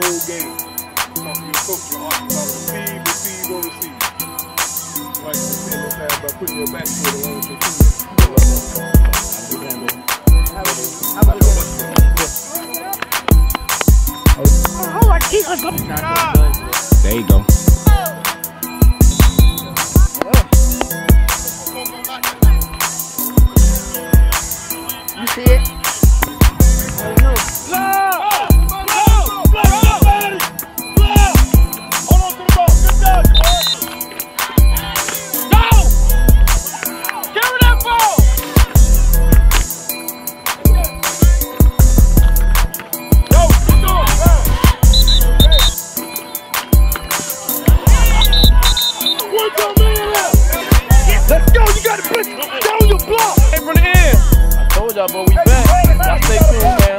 whole game. Talk to your coach, your receive, receive, or receive. Like you see those times by putting your back foot along for 2 minutes. There you go. You see it? I don't know. Hold on to the ball. Good job. Go! Carry that ball! Go! Keep going. One more man left. Let's go. You got to put down your block. Hey, from the end. I told y'all, but we back. Y'all stay cool, man.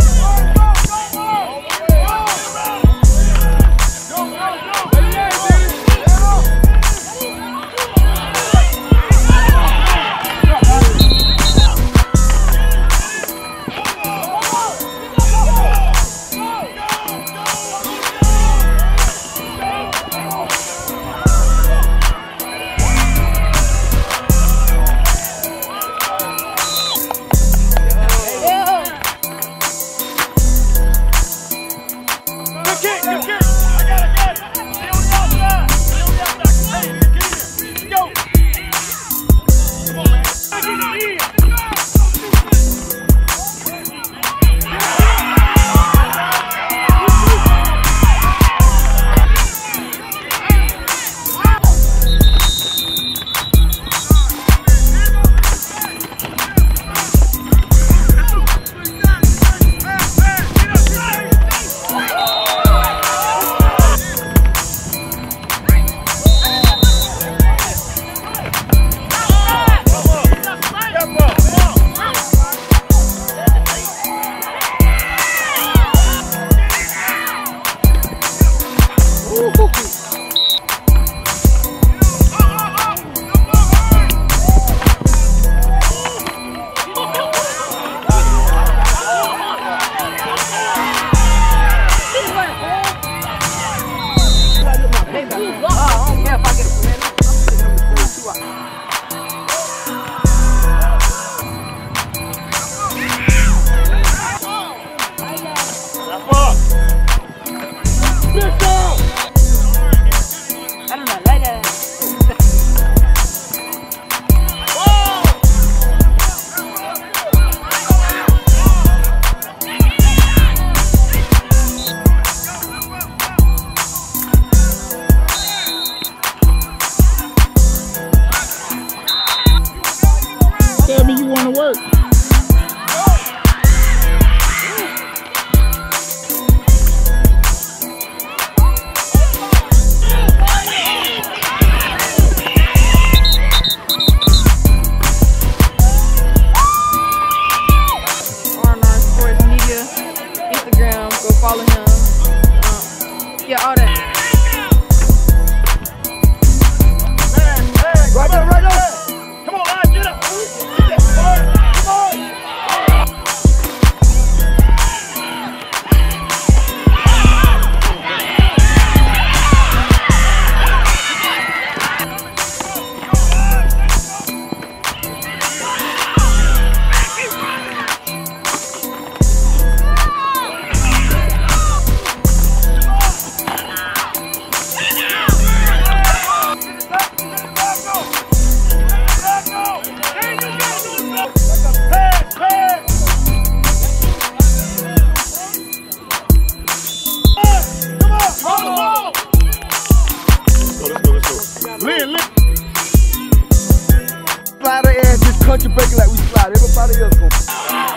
Tell me you want to work. Sports media, Instagram, go follow him. Yeah, all that. Right there, right there. Come on, lad, get up. Come on. Slide her ass, just country breaking like we slide. Everybody else go.